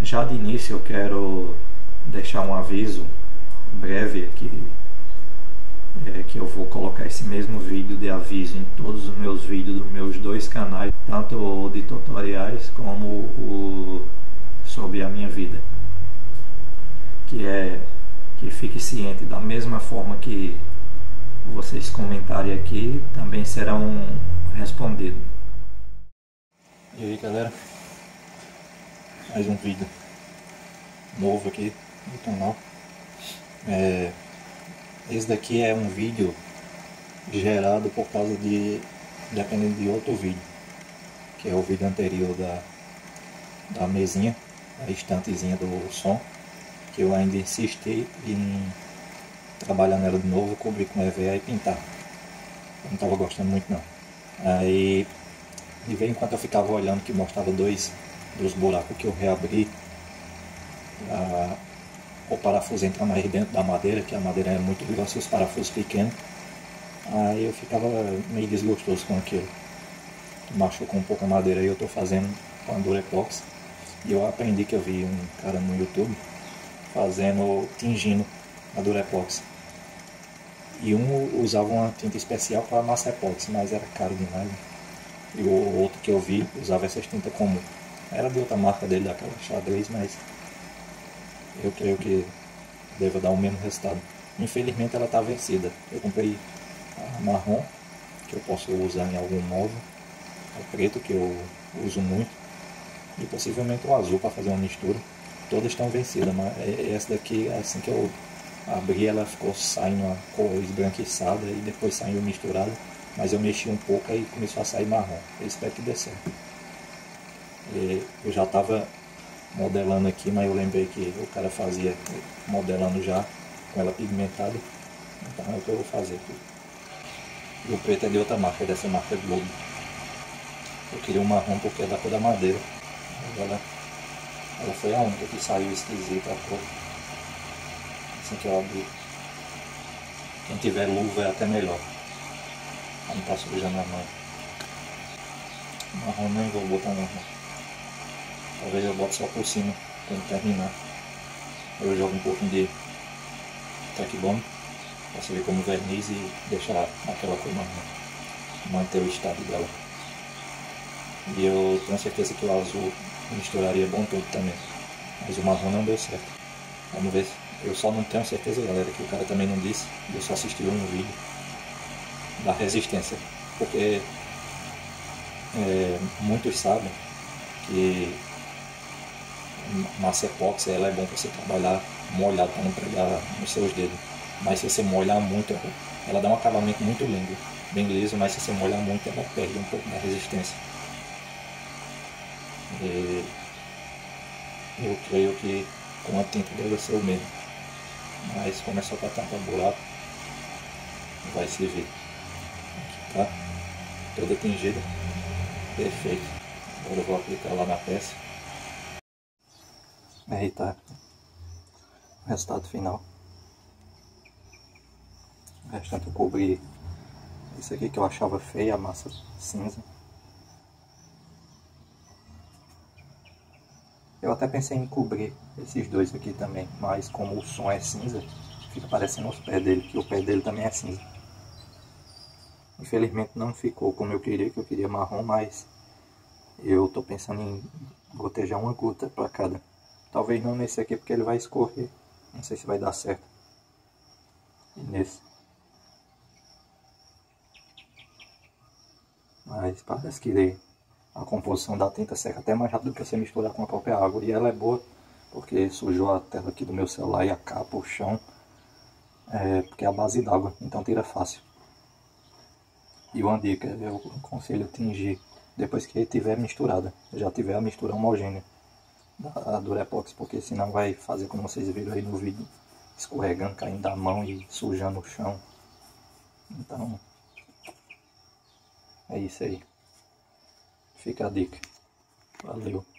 Já de início eu quero deixar um aviso breve aqui, que eu vou colocar esse mesmo vídeo de aviso em todos os meus vídeos dos meus dois canais, tanto o de tutoriais como o sobre a minha vida, que fique ciente, da mesma forma que vocês comentarem aqui, também serão respondidos. E aí galera, mais um vídeo novo aqui no canal. Esse daqui é um vídeo gerado por causa dependendo de outro vídeo, que é o vídeo anterior da mesinha, a estantezinha do som, que eu ainda insisti em trabalhar nela de novo, cobrir com EVA e pintar. Eu não estava gostando muito não. Aí de vez em quando eu ficava olhando que mostrava dois dos buracos que eu reabri, o parafuso entra mais dentro da madeira, que a madeira é muito grossa e os parafusos pequenos. Aí eu ficava meio desgostoso com aquilo, machucou um pouco a madeira. Aí eu estou fazendo com a Durepox, e eu aprendi, que eu vi um cara no YouTube tingindo a Durepox, e um usava uma tinta especial para massa epóxi, mas era caro demais, e o outro que eu vi usava essas tintas comum, era de outra marca dele, daquela xadrez, mas eu creio que deva dar o mesmo resultado. Infelizmente ela está vencida. Eu comprei a marrom, que eu posso usar em algum móvel, o preto, que eu uso muito, e possivelmente o azul para fazer uma mistura. Todas estão vencidas, mas essa daqui, assim que eu abri, ela ficou saindo a cor esbranquiçada e depois saiu misturada, mas eu mexi um pouco e começou a sair marrom. Eu espero que dê certo. Eu já estava modelando aqui, mas eu lembrei que o cara fazia modelando já com ela pigmentada, então é o que eu vou fazer aqui. E o preto é de outra marca, é dessa marca Globo. Eu queria um marrom porque é da cor da madeira. Ela foi a única que saiu esquisita a cor. Assim que eu abri. Quem tiver luva é até melhor, pra não estar sujando a mão. Marrom nem vou botar marrom. Talvez eu bote só por cima quando terminar. Eu jogo um pouquinho de tack bomb para servir como verniz e deixar aquela cor marrom, manter o estado dela. E eu tenho certeza que o azul misturaria bom tudo também, mas o marrom não deu certo. Vamos ver. Eu só não tenho certeza, galera, que o cara também não disse, eu só assisti um vídeo da resistência, porque muitos sabem que massa epóxi ela é bom para você trabalhar molhado, para não pregar nos seus dedos, mas se você molhar muito, ela dá um acabamento muito lindo, bem liso, mas se você molhar muito, ela perde um pouco da resistência. E eu creio que com a tinta deve ser o mesmo, mas como é só para tampar buraco, vai servir. Aqui tá toda tingida, perfeito. Agora eu vou aplicar lá na peça. Aí tá o resultado final. O restante eu cobri isso aqui que eu achava feio, a massa cinza. Eu até pensei em cobrir esses dois aqui também, mas como o som é cinza, fica parecendo os pés dele, que o pé dele também é cinza. Infelizmente não ficou como eu queria marrom, mas eu tô pensando em gotejar uma gota para cada. Talvez não nesse aqui porque ele vai escorrer, não sei se vai dar certo. E nesse. Mas parece que a composição da tinta seca até mais rápido do que você misturar com a própria água. E ela é boa porque sujou a tela aqui do meu celular e a capa, o chão, porque é a base d'água, então tira fácil. E uma dica, eu aconselho tingir depois que tiver misturada, já tiver a mistura homogênea da Durepox, porque senão vai fazer como vocês viram aí no vídeo, escorregando, caindo da mão e sujando o chão. Então é isso aí, fica a dica. Valeu.